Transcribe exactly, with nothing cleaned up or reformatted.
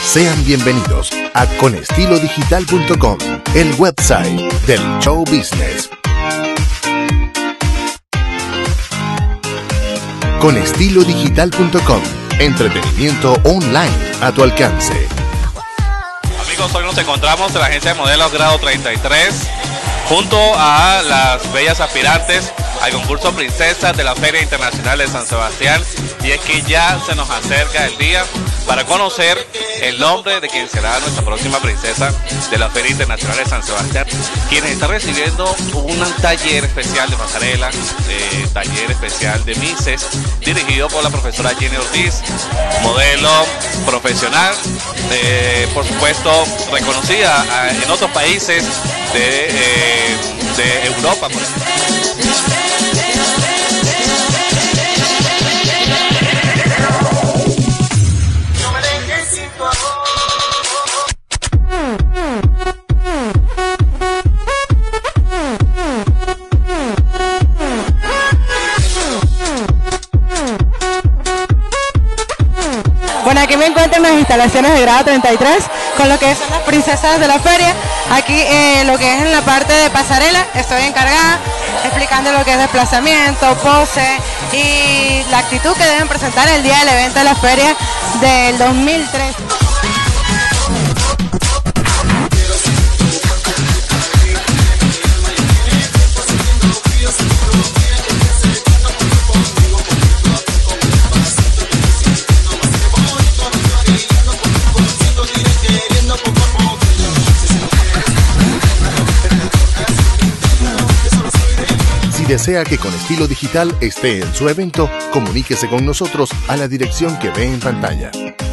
Sean bienvenidos a con estilo digital punto com, el website del show business. con estilo digital punto com, entretenimiento online a tu alcance. Amigos, hoy nos encontramos en la agencia de modelos grado treinta y tres junto a las bellas aspirantes al concurso Princesas de la Feria Internacional de San Sebastián, y es que ya se nos acerca el día para conocer el nombre de quien será nuestra próxima princesa de la Feria Internacional de San Sebastián, quien está recibiendo un taller especial de pasarela, eh, taller especial de Misses, dirigido por la profesora Jenny Ortiz, modelo profesional, eh, por supuesto reconocida eh, en otros países de, eh, de Europa, por ejemplo. Bueno, aquí me encuentro en las instalaciones de grado treinta y tres con lo que son las princesas de la feria. Aquí eh, lo que es en la parte de pasarela estoy encargada explicando lo que es desplazamiento, pose y la actitud que deben presentar el día del evento de la feria del dos mil tres. Si desea que Con Estilo Digital esté en su evento, comuníquese con nosotros a la dirección que ve en pantalla.